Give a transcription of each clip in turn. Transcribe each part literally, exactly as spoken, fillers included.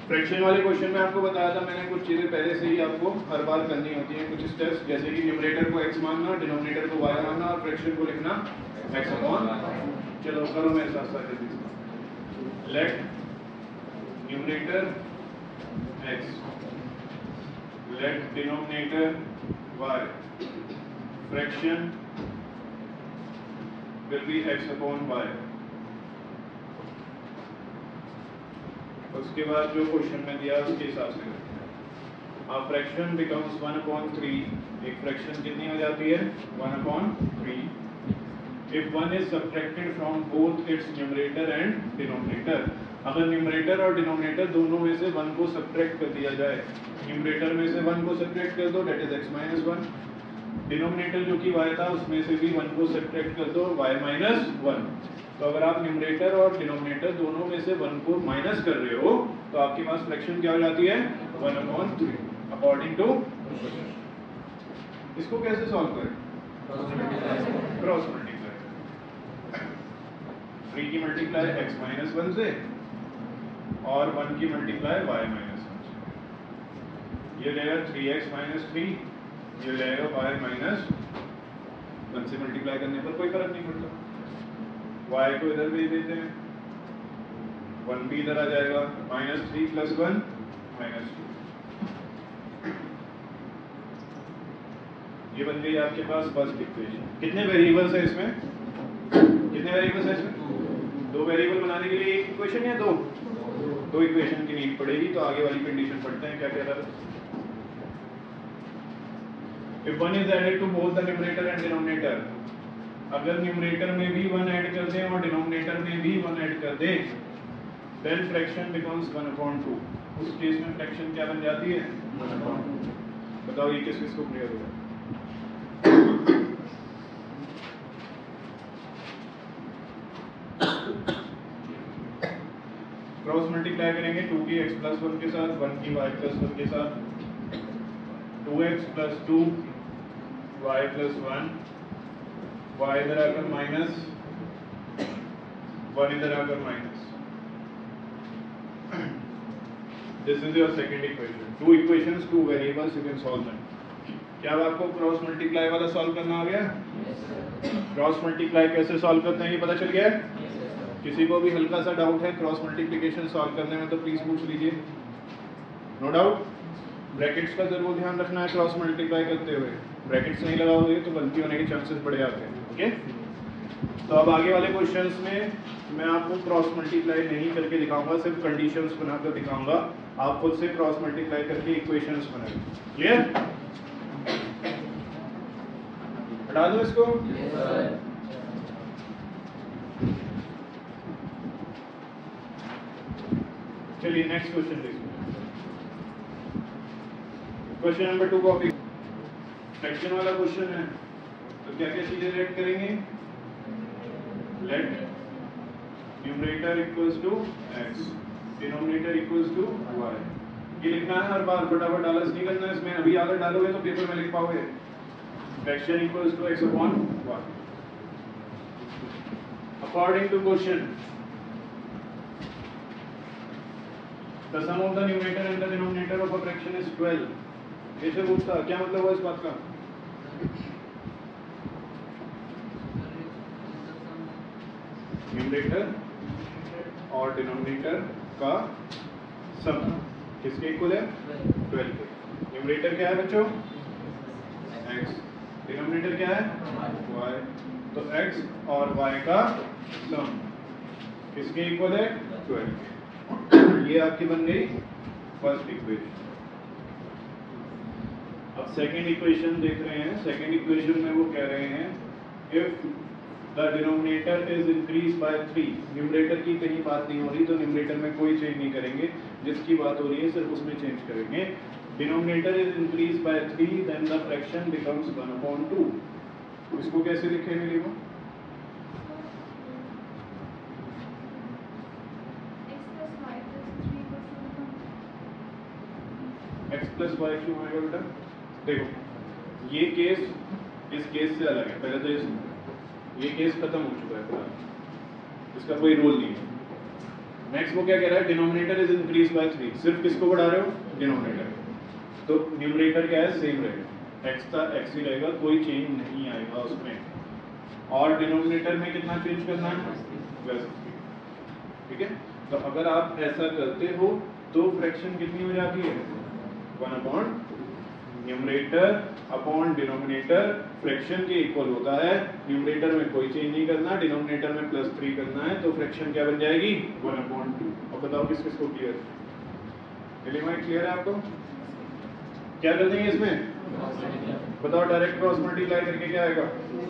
Fraction वाले question में आपको बताया था मैंने, कुछ चीज़ें पहले से ही आपको हर बार करनी होती हैं, कुछ स्टेप्स, जैसे कि न्यूमरेटर को x मानना, डिनोमिनेटर को y मानना और फ्रैक्शन को लिखना x अपॉन। चलो करो मेरे साथ साथ जल्दी से। Let numerator x, let denominator y, fraction will be x upon y। उसके बाद जो क्वेश्चन में दिया उसके हिसाब से करते हैं। अब fraction becomes one upon three, एक फ्रैक्शन कितनी हो जाती है one upon three if one is subtracted from both its numerator and denominator. अगर न्यूमरेटर और डिनोमिनेटर दोनों में से वन को सब्ट्रैक्ट कर दिया जाए, न्यूमरेटर में से वन को सब्ट्रैक्ट कर दो that is x minus one, denominator जो कि y था उसमें से भी वन को सब्ट्रैक्ट कर दो y माइनस वन। तो अगर आप न्यूमरेटर और डिनोमिनेटर दोनों में से वन को माइनस कर रहे हो तो आपके पास फ्रैक्शन क्या हो जाती है one upon three according to. इसको कैसे सॉल्व करें? क्रॉस मल्टीप्लाई, थ्री की मल्टीप्लाई x माइनस वन से और वन की मल्टीप्लाई y माइनस वन से। ये रहेगा थ्री एक्स माइनस थ्री, ये रहेगा y माइनस वन से मल्टीप्लाई करने पर कोई फर्क नहीं पड़ता। y को इधर भेज देते हैं, वन भी इधर आ जाएगा, minus three plus one minus two. ये बन गई आपके पास फर्स्ट इक्वेशन। कितने वेरिएबल्स है इसमें? कितने वेरिएबल्स है इसमें? दो वेरिएबल बनाने के लिए एक इक्वेशन या दो? दो इक्वेशन की नीड पड़ेगी। तो आगे वाली कंडीशन पढ़ते हैं क्या कह रहा है। If one is added to both the numerator and denominator, अगर न्यूमरेटर में भी वन ऐड कर दें और डिनोमिनेटर में भी वन ऐड कर दें, then fraction becomes one upon two. उस केस में फ्रैक्शन क्या बन जाती है वन upon टू। बताओ ये किस किस को क्लियर होगा? क्रॉस मल्टीप्लाई करेंगे टू की x प्लस वन के साथ, वन की y प्लस वन के साथ, two x plus two y plus one, y इधर आकर माइनस, वन इधर आकर minus. This is your second equation. Two equations, two variables, you can solve them. क्या अब आपको क्रॉस मल्टीप्लाई वाला सॉल्व करना आ गया? क्रॉस मल्टीप्लाई कैसे सॉल्व करते हैं ये पता चल गया? yes, किसी को भी हल्का सा डाउट है क्रॉस मल्टीप्लिकेशन सॉल्व करने में तो प्लीज पूछ लीजिए। No doubt. ब्रैकेट्स का जरूर ध्यान रखना है क्रॉस मल्टीप्लाई करते हुए, ब्रैकेट्स नहीं लगाओगे तो गलती होने के चांसेस बढ़ जाते हैं। ओके, तो अब आगे वाले क्वेश्चंस में मैं आपको क्रॉस मल्टीप्लाई नहीं करके दिखाऊंगा, सिर्फ कंडीशंस बनाकर दिखाऊंगा। आप खुद से क्रॉस मल्टीप्लाई करके इक्वेशंस बनाएं। क्लियर? हटा दो इसको। चलिए नेक्स्ट क्वेश्चन देखिए। Question number two copy, fraction वाला क्वेश्चन है। तो क्या क्या चीजें लेट करेंगे? Let numerator equals to x, denominator equals to y। ये लिखना है हर बार, फटाफट आलस नहीं करना है इसमें। अभी अगर डालोगे तो पेपर में लिख पाओगे। Fraction equals to x upon y according to question. The sum of the numerator and the denominator of a fraction is twelve। कैसे पूछता, क्या मतलब हुआ इस बात का? न्यूमरेटर और डिनोमिनेटर का सम किसके इक्वल है? ट्वेल्व के। न्यूमरेटर क्या है बच्चों? x, डिनोमिनेटर क्या है? y। तो x और y का सम किसके इक्वल है? ट्वेल्व के। ये आपकी बन गई फर्स्ट इक्वेशन। अब सेकंड इक्वेशन देख रहे हैं। सेकंड इक्वेशन में वो कह रहे हैं if the denominator is increase by three. Numerator की कहीं बात नहीं हो रही, तो न्यूमरेटर में कोई चेंज नहीं करेंगे, जिसकी बात हो रही है सिर्फ उसमें चेंज करेंगे। Denominator is increase by three then the fraction becomes one upon two. इसको कैसे लिखेंगे? लिखो x प्लस वाई क्यों आएगा बेटा? देखो ये केस इस केस से अलग है। पहले तो इस ये केस खत्म हो चुका है फिलहाल, इसका कोई रोल नहीं है। नेक्स्ट वो क्या कह रहा है, denominator is increase by three, सिर्फ किसको बढ़ा रहे हो, डिनोमिनेटर, तो न्यूमरेटर क्या है, सेम रहेगा, एक्स का एक्स ही रहेगा, कोई चेंज नहीं आएगा उसमें, और डिनोमिनेटर में कितना चेंज करना है, प्लस थ्री, ठीक है। तो अगर आप ऐसा करते हो तो फ्रैक्शन कितनी हो जाती है, one upon numerator upon denominator, fraction के इक्वल होता है, न्यूमरेटर में कोई चेंज नहीं करना, डिनोमिनेटर में प्लस थ्री करना है, तो फ्रैक्शन क्या बन जाएगी, वन अपॉन टू। अब बताओ किस किस को क्लियर, एलिमेंट क्लियर है आपको, क्या कर देंगे इसमें, बताओ डायरेक्ट क्रॉस मल्टीप्लाई करके क्या आएगा,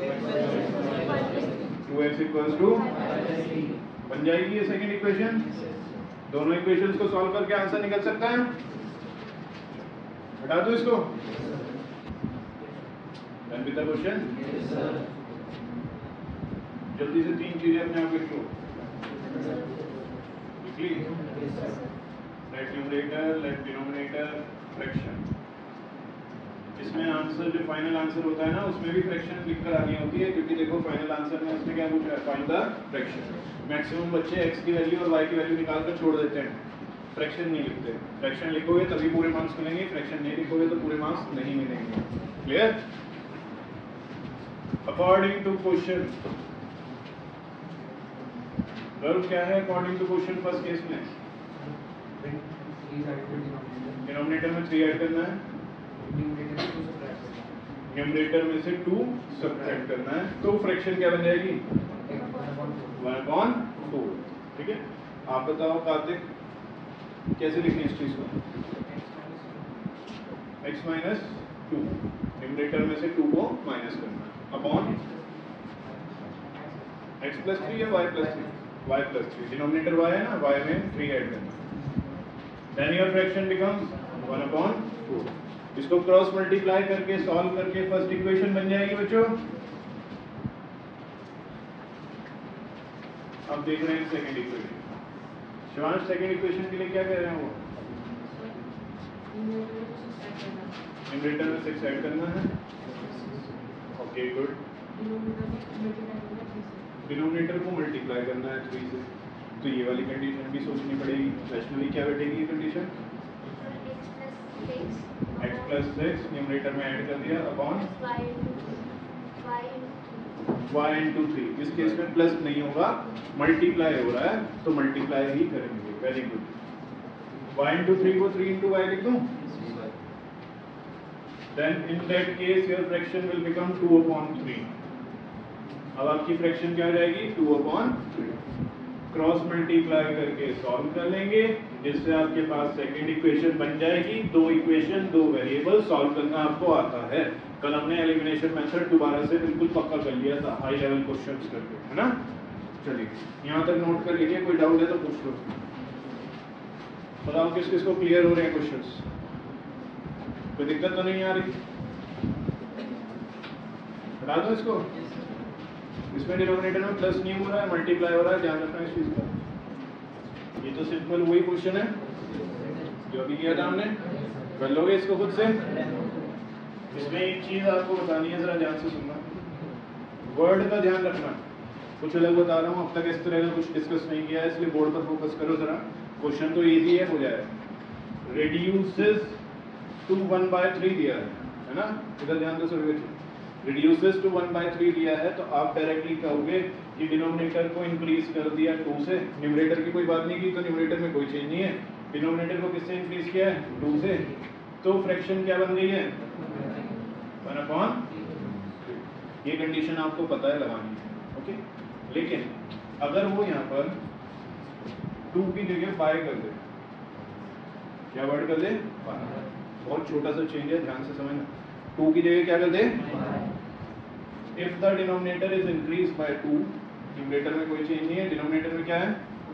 टू एक्स इक्वल्स टू बन जाएगी ये सेकंड इक्वेशन। दोनों इक्वेशंस को सॉल्व करके आंसर निकल सकता है, हटा दो इसको, डन विद द क्वेश्चन। जल्दी से तीन चीजें अपने आप लिखो, let numerator, let denominator, fraction. इसमें आंसर जो फाइनल आंसर होता है ना, उसमें भी फ्रैक्शन लिखकर आनी होती है, क्योंकि देखो फाइनल आंसर में उसने क्या पूछा है, फाइंड द फ्रैक्शन। मैक्सिमम बच्चे x की वैल्यू और y की वैल्यू निकाल कर छोड़ देते हैं, फ्रैक्शन नहीं लिखते। फ्रैक्शन लिखोगे तभी पूरे मार्क्स मिलेंगे, फ्रैक्शन नहीं लिखोगे तो पूरे मार्क्स नहीं मिलेंगे, clear. According to question, verb क्या है according to question, first case में डिनोमिनेटर में थ्री ऐड करना है, न्यूमरेटर में से टू सब्ट्रैक्ट करना है, तो फ्रैक्शन क्या बन जाएगी, वन अपॉन फोर, ठीक है। आप बताओ कार्तिक कैसे लिखें इस चीज को, x माइनस टू, न्यूमरेटर में से टू को माइनस करना, अपॉन x प्लस थ्री या y plus three, y plus three, denominator y है ना, y में थ्री ऐड करना, then your fraction becomes one upon four. इसको क्रॉस मल्टीप्लाई करके सॉल्व करके फर्स्ट इक्वेशन बन जाएगी बच्चों। अब देख रहे हैं second equation, Shivansh second equation के लिए क्या कह रहे हैं वो, न्यूमरेटर में सिक्स ऐड करना है, ओके गुड, डिनोमिनेटर को मल्टीप्लाई करना है थ्री से, तो ये वाली कंडीशन भी सोचनी पड़ेगी, नेचुरली क्या बैठेगी ये condition, x plus six numerator में ऐड कर दिया, अपॉन y इंटू थ्री, इस केस में प्लस नहीं होगा, मल्टीप्लाई हो रहा है तो मल्टीप्लाई ही करेंगे, very good. y into three को थ्री इंटू वाई लिख दूं, then in that case your fraction will become two upon three. अब आपकी फ्रैक्शन क्या हो जाएगी, two upon three. Cross multiply करके सॉल्व कर लेंगे, जिससे आपके पास सेकंड इक्वेशन बन जाएगी। दो इक्वेशन दो वेरिएबल सॉल्व करना आपको आता है। कल हमने एलिमिनेशन मेथड दोबारा से बिल्कुल पक्का कर लिया था हाई लेवल क्वेश्चंस करके, है ना। चलिए यहाँ तक नोट कर लीजिए, कोई डाउट है तो पूछ लो। बताओ किस किस को क्लियर हो रहे हैं क्वेश्चंस, कोई दिक्कत तो नहीं आ रही, हटा दो इसको। इसमें डिनोमिनेटर में प्लस नहीं हो रहा है, मल्टीप्लाई हो रहा है, ध्यान रखना इस चीज का। ये तो सिंपल वही क्वेश्चन है जो अभी किया था हमने, कर लोगे इसको खुद से। इसमें एक चीज आपको बतानी है, जरा ध्यान से सुनना, वर्ड का ध्यान रखना। कुछ अलग बता रहा हूँ, अब तक इस तरह का कुछ डिस्कस नहीं किया है, इसलिए बोर्ड पर फोकस करो जरा। क्वेश्चन तो इजी है, हो जाएगा। Reduces to one by three दिया है, है ना, इधर ध्यान दो सभी बच्चे। Reduces to one by three दिया है, तो आप डायरेक्टली कहोगे कि डिनोमिनेटर को इंक्रीज कर दिया टू से, न्यूमरेटर की कोई बात नहीं की, तो न्यूमरेटर में कोई चेंज नहीं है। डिनोमिनेटर को किससे इंक्रीज किया है, टू से, तो फ्रैक्शन क्या बन गई है, वन अपॉन। ये कंडीशन आपको पता है लगानी है, ओके। लेकिन अगर वो यहाँ पर टू की जगह बाय कर दे, क्या वर्ड कर दे, बहुत छोटा सा चेंज है, ध्यान से समझना। टू की जगह क्या कर दे, if the denominator is increase by two, numerator में कोई चेंज नहीं है, डिनोमिनेटर में क्या है,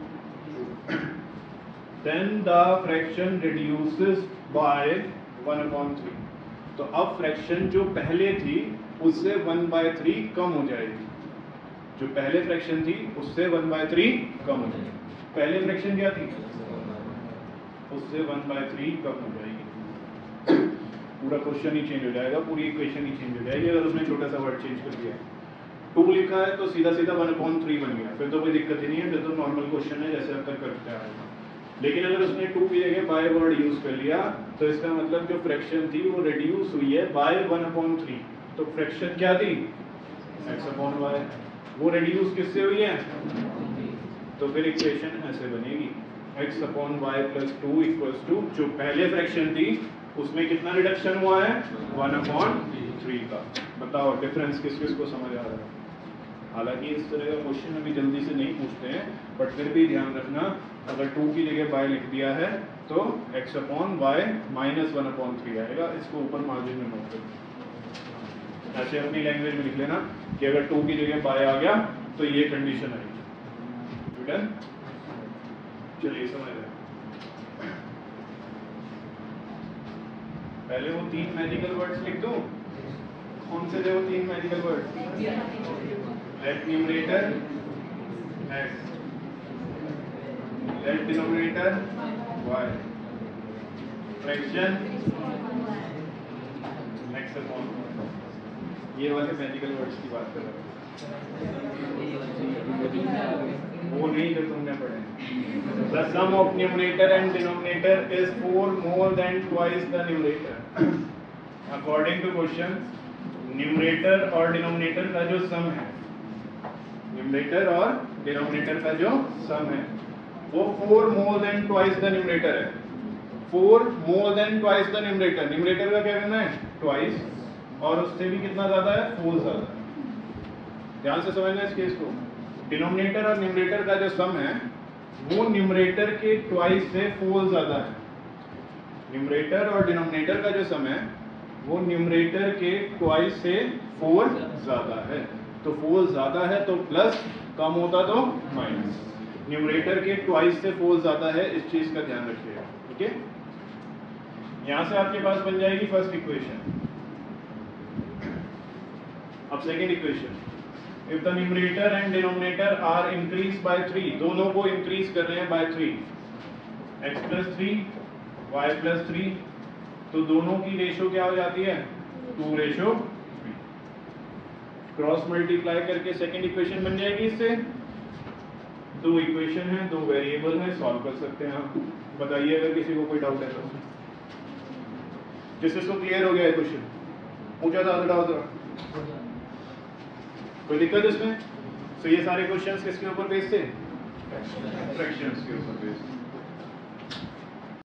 then the fraction reduces by one upon three. तो अब फ्रैक्शन जो पहले थी उससे वन बाय थ्री कम हो जाएगी। जो पहले फ्रैक्शन थी उससे वन बाय थ्री कम हो जाएगी। पहले फ्रैक्शन क्या थी, उससे वन बाय थ्री कम हो जाएगी। पूरा क्वेश्चन ही चेंज हो जाएगा, पूरी इक्वेशन ही चेंज हो जाएगी अगर उसमें छोटा सा वर्ड चेंज कर दिया। टू लिखा है तो सीधा सीधा वन अपॉन थ्री बन गया, फिर तो कोई दिक्कत ही नहीं है, फिर तो नॉर्मल क्वेश्चन है जैसे अब तक करते आए। लेकिन अगर उसने टू की जगह बाय वर्ड यूज कर लिया तो इसका मतलब जो फ्रैक्शन थी वो रिड्यूस हुई है बाय वन अपॉन थ्री। तो फ्रैक्शन क्या थी? X upon Y. वो रिड्यूस किससे हुई है? तो फिर इक्वेशन ऐसे बनेगी x upon Y plus two equals two, जो पहले फ्रैक्शन थी उसमें कितना रिडक्शन हुआ है? वन अपॉन थ्री का। बताओ डिफरेंस किस किस को समझ आ रहा है? हालांकि इस तरह का क्वेश्चन अभी जल्दी से नहीं पूछते हैं, बट फिर भी ध्यान रखना, अगर टू की जगह बाय लिख दिया है तो x upon Y minus one upon three आएगा। इसको ऊपर मार्जिन में नोट कर, ऐसे अपनी लैंग्वेज में लिख लेना कि अगर टू की जगह बाय आ गया तो ये कंडीशन आएगी। डन? चलिए समझ रहे, पहले वो तीन मैजिकल वर्ड्स लिख दूं। कौन से थे वो तीन magical words? Let numerator x, let denominator y, fraction x upon y। ये वाले मैजिकल वर्ड्स की बात कर रहा हूँ, वो नहीं जो तुमने पढ़े। The sum of numerator and denominator is four more than twice the numerator. According to question, numerator और denominator का जो sum है, numerator और denominator का जो sum है, वो four more than twice the numerator है। four more than twice the numerator, numerator का क्या करना है? twice, और उससे भी कितना ज्यादा है? four ज्यादा है। ध्यान से समझना इस केस को। डिनोमिनेटर और न्यूमरेटर का जो सम है वो न्यूमरेटर के ट्वाइस से फोर ज्यादा है। न्यूमरेटर और डिनोमिनेटर का जो सम है वो न्यूमरेटर के ट्वाइस से फोर ज्यादा है। तो फोर ज्यादा है तो प्लस, कम होता तो माइनस। न्यूमरेटर के ट्वाइस से फोर ज्यादा है, इस चीज का ध्यान रखिएगा। ठीक है, यहां से आपके पास बन जाएगी फर्स्ट इक्वेशन। अब second equation, if the numerator and denominator are increased by three, दोनों को increase कर रहे हैं by three, x plus three, y plus three, तो दोनों की रेशो क्या हो जाती है? Two ratio three. Cross multiply करके सेकंड इक्वेशन बन जाएगी। इससे दो इक्वेशन है, दो वेरिएबल है, सॉल्व कर सकते हैं आप। बताइए अगर किसी को कोई डाउट है तो। जिससे इसको क्लियर हो गया है क्वेश्चन, पूछा था डाउट था, कोई दिक्कत इसमें? तो ये सारे क्वेश्चंस किसके ऊपर बेस्ड थे? फ्रैक्शंस के ऊपर बेस्ड।